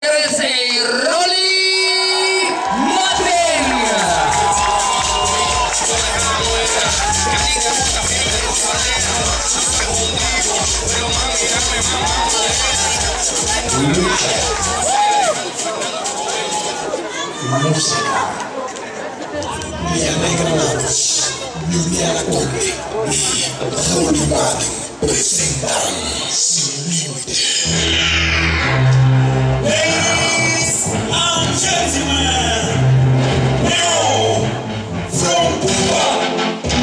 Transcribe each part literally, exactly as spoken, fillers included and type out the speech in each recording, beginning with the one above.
sei Roly maden. Música. Lianette Granados, Lianette y Roly maden presentan Sin Límite. Ladies and gentlemen, now from Cuba.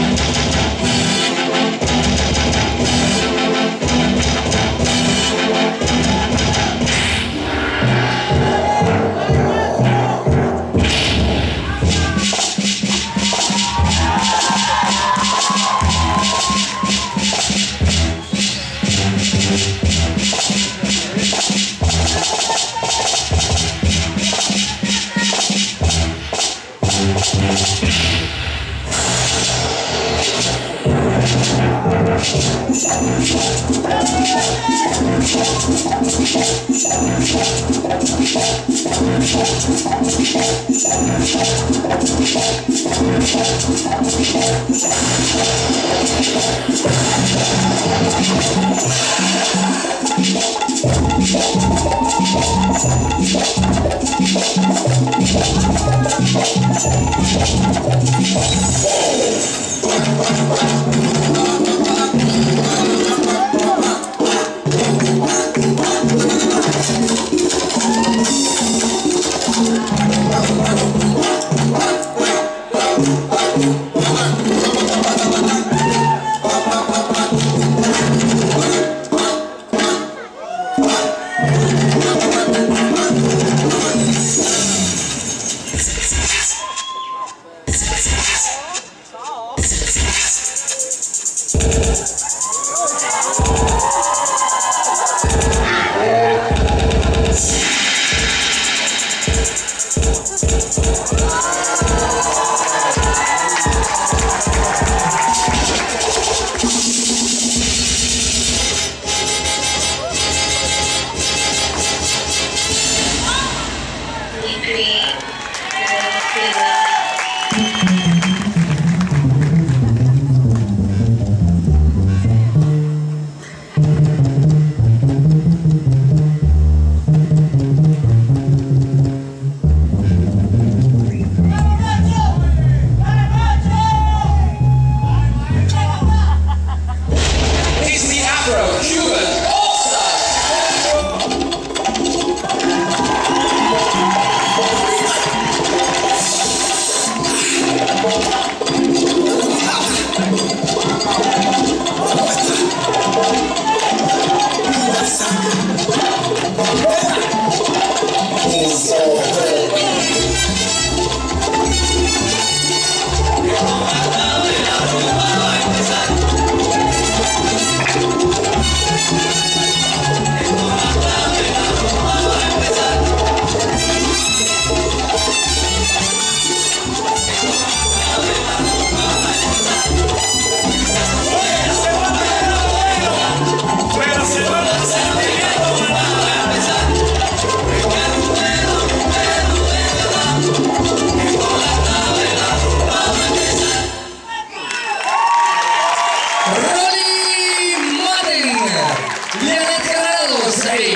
Lianette Granados e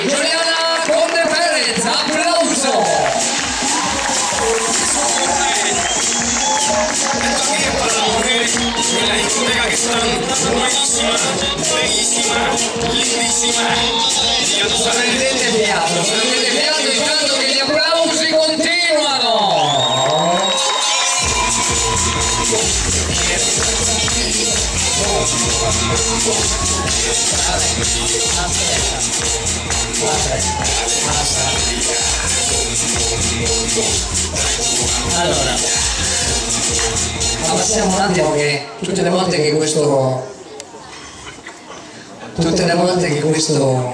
Gattarella, applauso! En la discoteca que están buenísimas, bellísimas, lindísimas. Ya tú sabes. Prendete fiato, prendete fiato intanto che gli applausi continuano! Allora, passiamo un attimo che tutte le volte che questo tutte le volte che questo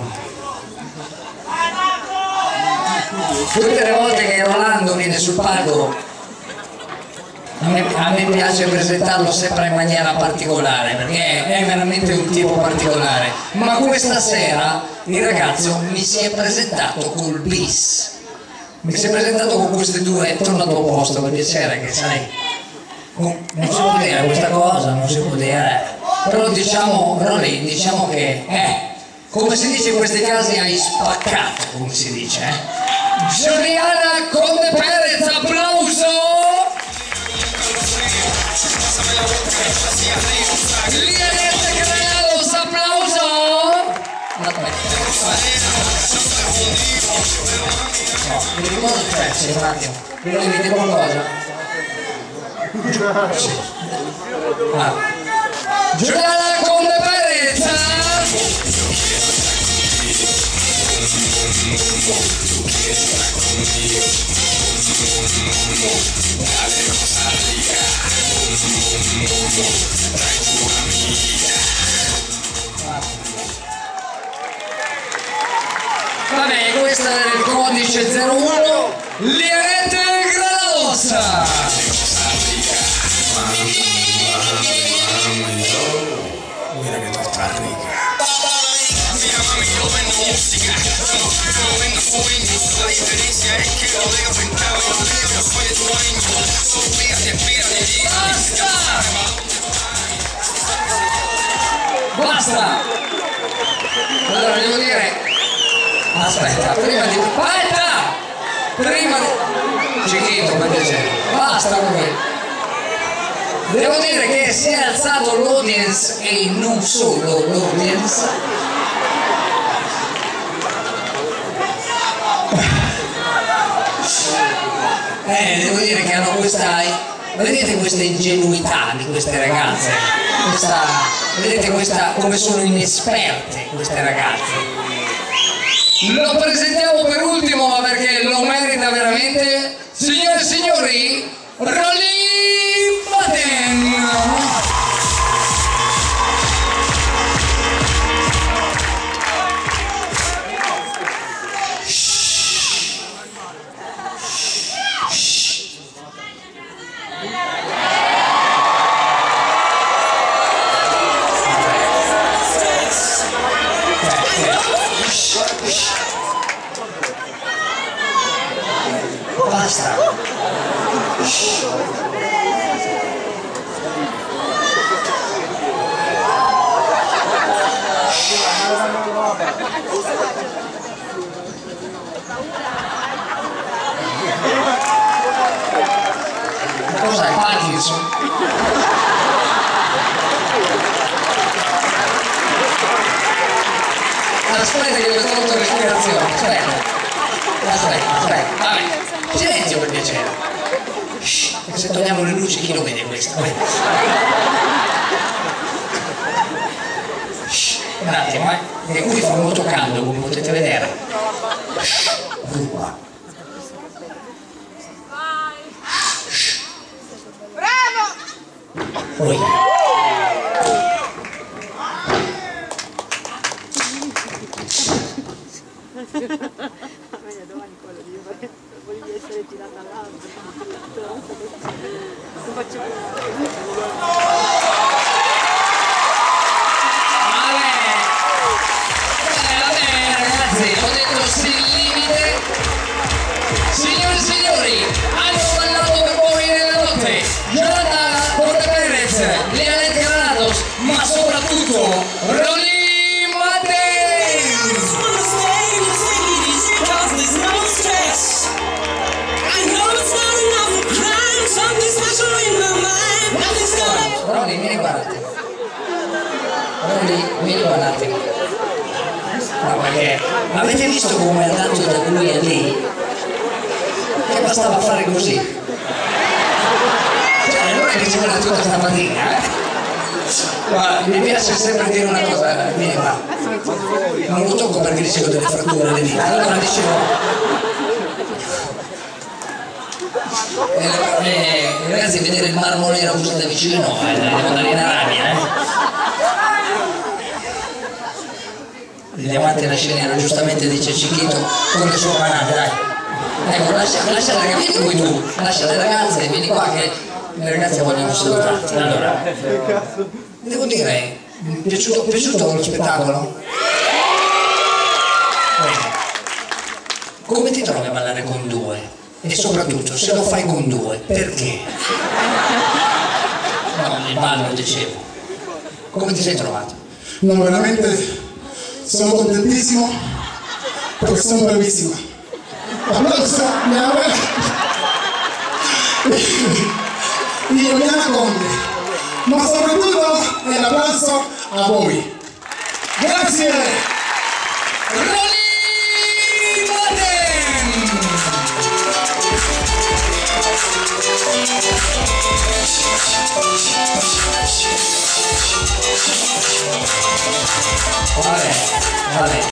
tutte le volte che Rolando viene sul palco a me, a me piace presentarlo sempre in maniera particolare perché è veramente un tipo particolare, ma questa sera il ragazzo mi si è presentato col bis. mi sei presentato con queste due, torna al tuo posto per piacere, che sai, non si può dire questa cosa, non si può dire, però diciamo, Roly, diciamo che, eh, come si dice in questi casi, hai spaccato, come si dice, eh. Giuliana Conde Perez, applauso! Lianette Granados, applauso! No, mi ricordo il pezzo, un attimo. Mi volevi dire qualcosa? Sì. Ah. Giuliana Conde Perez! Vabbè, questo è il codice zero uno Lianette Granados. Mira que tú estás rica. Mira mami, yo vendo música, yo no vendo sueños. La diferencia es que lo dejo pintado y lo dejo, yo soy el dueño. Sofía te espera de ti. Basta! Basta! Allora devo dire, aspetta, prima di... Aspetta! Prima di... Chiquito, per piacere. Basta con voi. Devo dire che si è alzato l'audience e non solo l'audience. Eh, devo dire che hanno questa, vedete questa ingenuità di queste ragazze, questa, vedete questa, come sono inesperte queste ragazze. Lo presentiamo per ultimo perché lo merita veramente, signore e signori, Roly maden. Basta. Cos'è, Parkinson? Aspetta che mi ho tolto l'ispirazione, aspetta. Aspetta, aspetta, vabbè. Silenzio per piacere. Shhh, se togliamo le luci chi lo vede questo? Shhh, un attimo, eh. Perché qui fa molto caldo, come potete vedere. Shhh, qua. Shhh. Bravo! Poi. Voglio essere tirata all'altro, non faccio più. Va bene, ragazzi, ho detto sì il limite. Signori e signori, hanno ballato per voi nella notte Giuliana Conde Perez, Lianette Granados, ma soprattutto Roly maden. Roly, vieni qua un attimo. Roly, vieni qua un attimo. No, perché avete visto come è andato da lui a lì? Che bastava fare così. Cioè, allora che ci vuole tutta stamattina, eh? Ma mi piace sempre dire una cosa, vieni qua. Non lo tocco perché dicevo delle fratture alle dita. Allora dicevo... Eh, eh, ragazzi, vedere il marmo nero così da vicino eh, devo andare in Arabia, eh. Il diamante nasceniero, giustamente dice Chiquito con le sue manate, dai. Ecco, lascia, lascia le ragazze, vieni qui tu, lascia le ragazze, vieni qua che le ragazze vogliono salutarti. Allora, devo dire, mi è piaciuto, piaciuto lo spettacolo? come ti trovi a ballare con due? E soprattutto se lo fai con due, perché? No, il ballo dicevo. Come ti sei trovato? No, veramente sono contentissimo perché sono bravissimo. Applauso a mia abuela y Lianette Conde, ma soprattutto un applauso a voi. Grazie! Roly maden! Vabbè, vabbè.